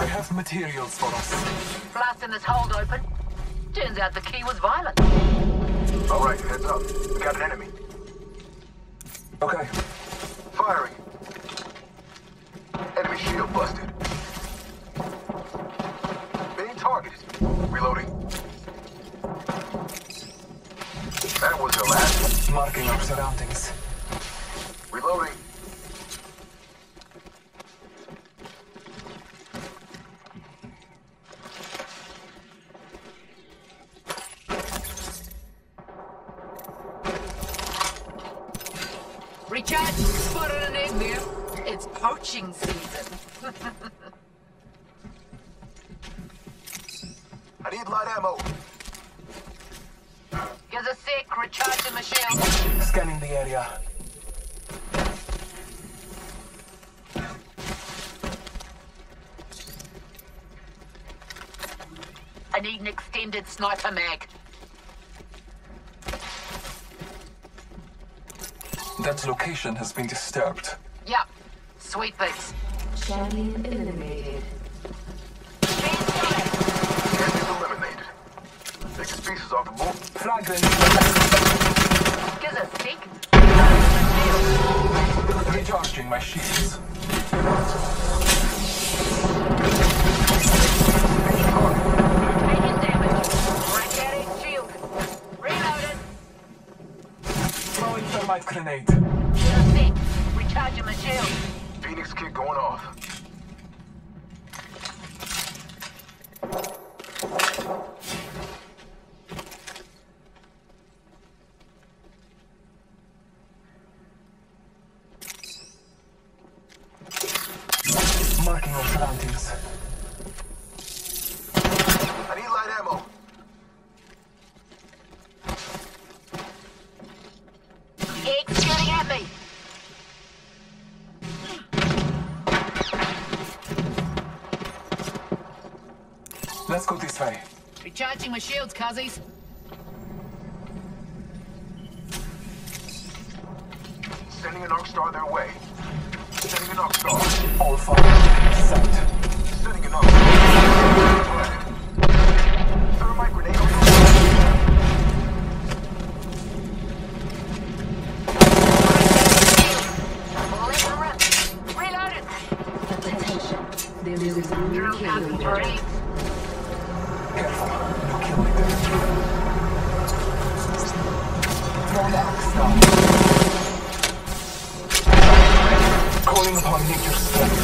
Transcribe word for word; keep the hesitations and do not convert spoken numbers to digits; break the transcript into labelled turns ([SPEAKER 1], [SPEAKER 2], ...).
[SPEAKER 1] I have materials for us.
[SPEAKER 2] Blasting this hold open. Turns out the key was violent.
[SPEAKER 3] All right, heads up. We got an enemy.
[SPEAKER 1] Okay.
[SPEAKER 3] Firing. Enemy shield busted. Being targeted. Reloading. That was the last.
[SPEAKER 1] Marking our surroundings.
[SPEAKER 3] Reloading.
[SPEAKER 2] Recharge, spotted an egg there. It's poaching season.
[SPEAKER 3] I need light ammo.
[SPEAKER 2] Here's a sec, recharging my shield.
[SPEAKER 1] Scanning the area.
[SPEAKER 2] I need an extended sniper mag.
[SPEAKER 1] That location has been disturbed.
[SPEAKER 2] Yep. Sweet bits.
[SPEAKER 4] Champion eliminated.
[SPEAKER 3] Enemy's eliminated. Biggest pieces off the board.
[SPEAKER 1] Frag grenade.
[SPEAKER 2] Gives a sec.
[SPEAKER 1] Recharging my shields.
[SPEAKER 2] Taking damage. Recharging shield. Reloaded.
[SPEAKER 1] Throwing thermite grenade.
[SPEAKER 2] Gives a sec. Recharging my shield.
[SPEAKER 3] Phoenix kit going off.
[SPEAKER 1] Marking our surroundings.
[SPEAKER 3] I need light ammo.
[SPEAKER 2] Egg shooting at me.
[SPEAKER 1] Let's go this way.
[SPEAKER 2] Recharging my shields, cuzzies.
[SPEAKER 3] Sending an arc star their way. Sending an arc star.
[SPEAKER 1] All fire set.
[SPEAKER 3] Sending an arc star. Thermite grenade on the
[SPEAKER 2] Reloaded.
[SPEAKER 4] Attention. There is a new
[SPEAKER 2] Drill
[SPEAKER 4] kill leader.
[SPEAKER 2] three.
[SPEAKER 1] Careful. No kill leader. Throw the axe down. Calling upon nature's strength.